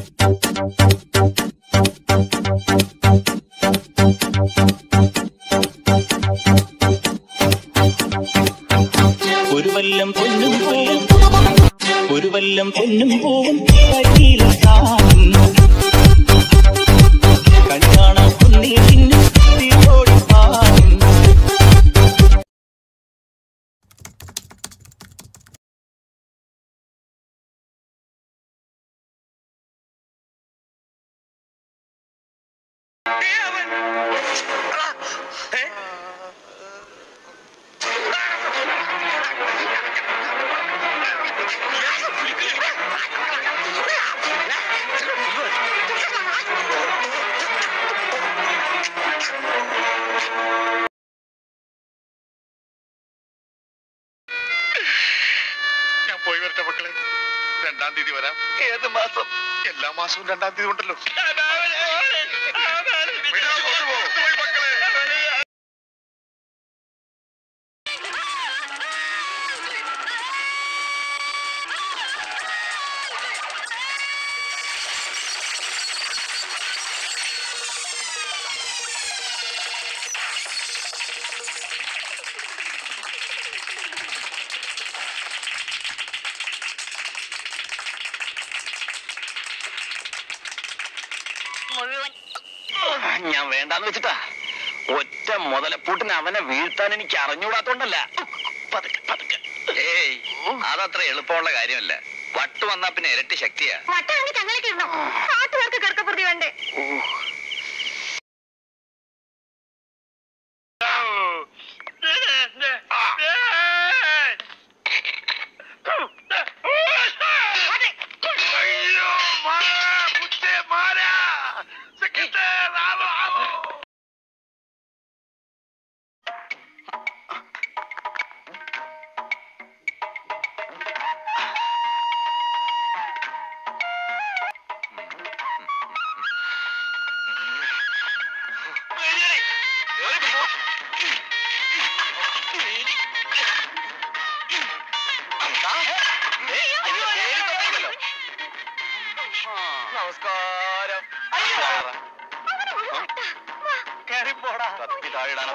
ഒരു വല്ലം പൊന്നും പോവും കല്യാണ കുന്നിന് തീരോടി പാടും. പോയി വരട്ടെ മക്കളെ. 2-ാം തീയതി വരാം. ഏത് മാസം? എല്ലാ മാസവും 2-ാം തീയതി ഉണ്ടല്ലോ. ഞാൻ വേണ്ടാന്ന് വെച്ചിട്ടാ. ഒറ്റ മുതലപ്പൂട്ടിന് അവനെ വീഴ്ത്താൻ എനിക്ക് അറിഞ്ഞൂടാത്തോണ്ടല്ല. ഏയ്, അതത്ര എളുപ്പമുള്ള കാര്യമല്ല. വട്ട് വന്നാ പിന്നെ ഇരട്ടി ശക്തിയാ. കിടക്കപ്പുറത്തി വേണ്ടേ? നമസ്കാരം. കയറിപ്പോടാ. കത്തി താഴെടാൻ